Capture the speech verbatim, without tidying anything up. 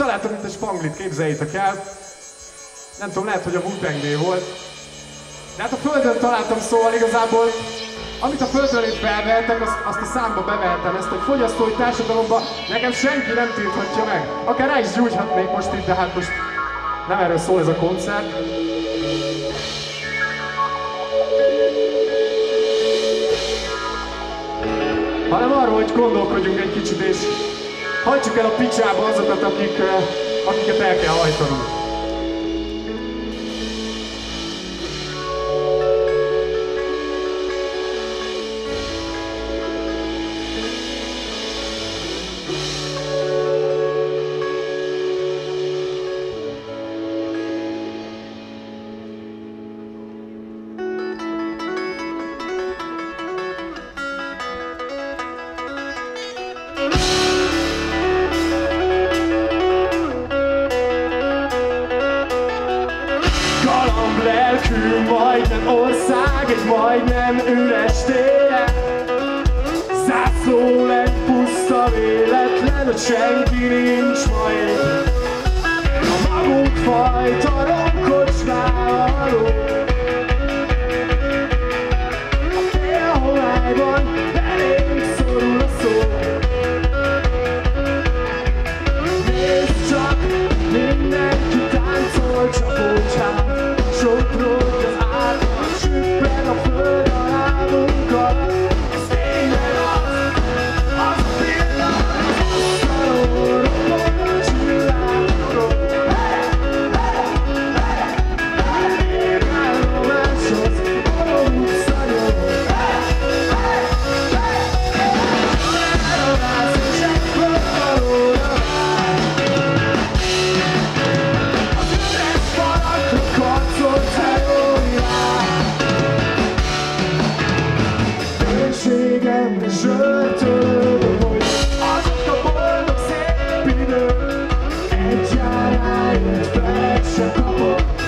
találtam itt egy spanglit, képzeljétek el. Nem tudom, lehet, hogy a U P volt. De hát a földön találtam, szóval igazából amit a földön itt felvehetek, azt, azt a számba bevehetem, ezt egy fogyasztói társadalomba nekem senki nem tilthatja meg. Akár rá is gyújthatnék most itt, de hát most nem erről szól ez a koncert. Hanem arról, hogy gondolkodjunk egy kicsit, és hajtsuk el a picsába azokat, akik, akiket el kell hajtanunk. Lelkű, majdnem ország, egy majdnem üres téren. Zászló lett puszta véletlen, hogy senki nincs ma itt. A magunk fajta romkocsmára való. A félhomályban elég szorul a szó. Nézd csak, mindenki táncol csapócsát. Sodrod az árnyal, süpped a föld alá munkat. Ez tényleg az, az a pillanat, az asztalon robban a csillagokról. Égállomáshoz, a utcanyom. Elvász és egyből valóra vár. Az üres falakra karcolt Bőségemre zsörtölöm, hogy azok a boldog szép idők egy jár rájött fel, se kapok.